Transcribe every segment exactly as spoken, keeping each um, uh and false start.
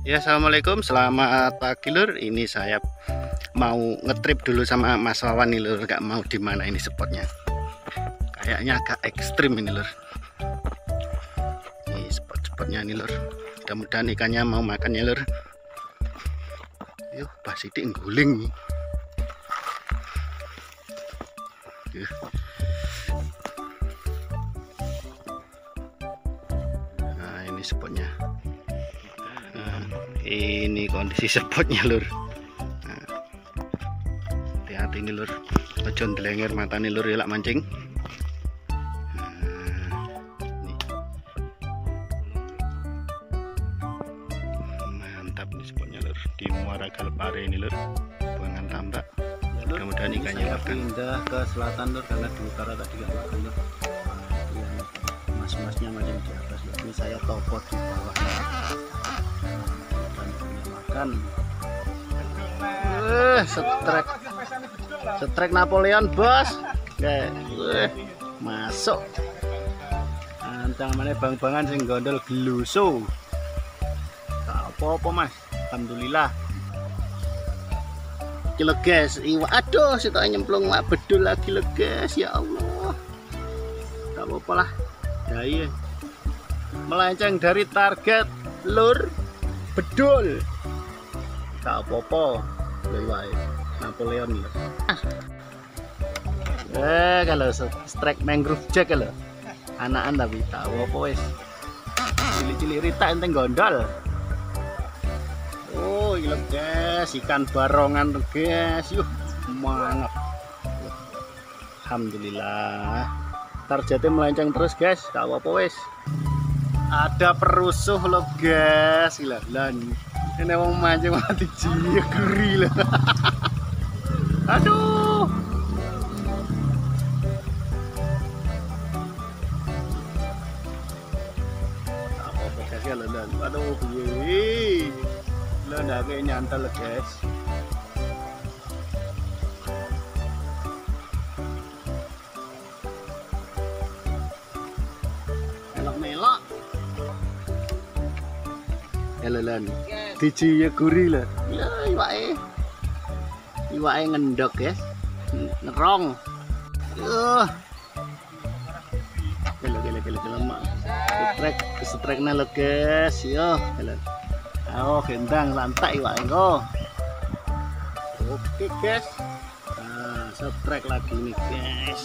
Ya, assalamualaikum, selamat pagi lur. Ini saya mau ngetrip dulu sama Mas Wawan nih lur. Gak mau di mana ini spotnya. Kayaknya agak ekstrim ini lur. Ini spot-spotnya nih lur. Mudah-mudahan ikannya mau makan ya lur. Yuk, pas sidik guling. Yuh. Nah, ini spotnya. Nah, ini kondisi spotnya lur. Nah, hati-hati nih lur, ojo ndelenger mata nih lur, ya lak mancing. Nah, nih. Mantap nih spotnya lur, di Muara Galpare ini lur, buangan tambak. Mudah-mudahan ikannya makan. Pindah ke selatan lur, karena di utara tadi gak makan lur. Mas-masnya macam di atas lur. Ini saya topo di bawah dan makan. Eh, setrek, setrek Napoleon bos. Kayak, eh, masuk. Ancang mana bang-bangan sing gondol geluso. Tak apa-apa mas, alhamdulillah. Kilo guys, iwa, aduh, si tak nyemplung mak bedul lagi lo guys, ya Allah. Tak apa-apa lah, Daya melenceng dari target lur bedul. Tak apa-apa, lewat Napoleon lho. Ah. Eh, kalau strike mangrove jack kalau anakan tapi tak apa-apa wis. Cilik-cilik rita enteng gondol. Oh, gila guys, ikan barongan guys, yuh, mantap. Alhamdulillah. Targetnya melenceng terus guys, gak apa-apa wis. Ada perusuh loh guys, gila. Lan, ini mau mancing mati jiwa gurih loh. Aduh. Gak apa-apa guys ya, lan. Aduh, piye. Lo ndak kayak nyantel guys. Melok-melok. Elelan. Diji ya gurih lah. Ya iwake. Iwake ngendok guys. Ngerong. Yuh. Gila gila gila gila mak. Setrek setreknya lo guys. Yo, gila. Oh, gendang lantai wak engko. Oke guys. Nah, setrek lagi nih guys.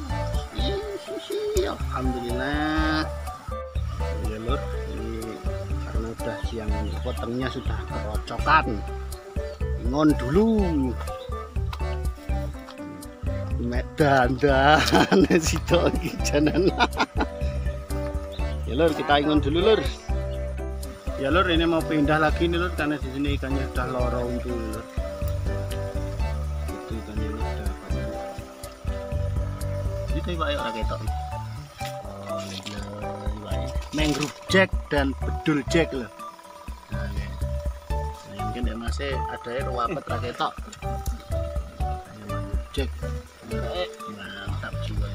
Alhamdulillah. Ya lur, ini karena udah siang, potongnya sudah kerocokan. Ngon dulu. Medan dan situ iki janan. Ya lur, kita ingon dulu lur. Ya lur, ini mau pindah lagi nih lur, karena di sini ikannya sudah loro untuk lur. Itu ikannya udah banyak. Itu iwake ora ketok. Oh, iwake mangrove jack dan bedul jack lho. Nah, ini. Nah, mungkin ya masih ada yang ruwapet ora ketok. Mangrove jack. Mantap jiwa.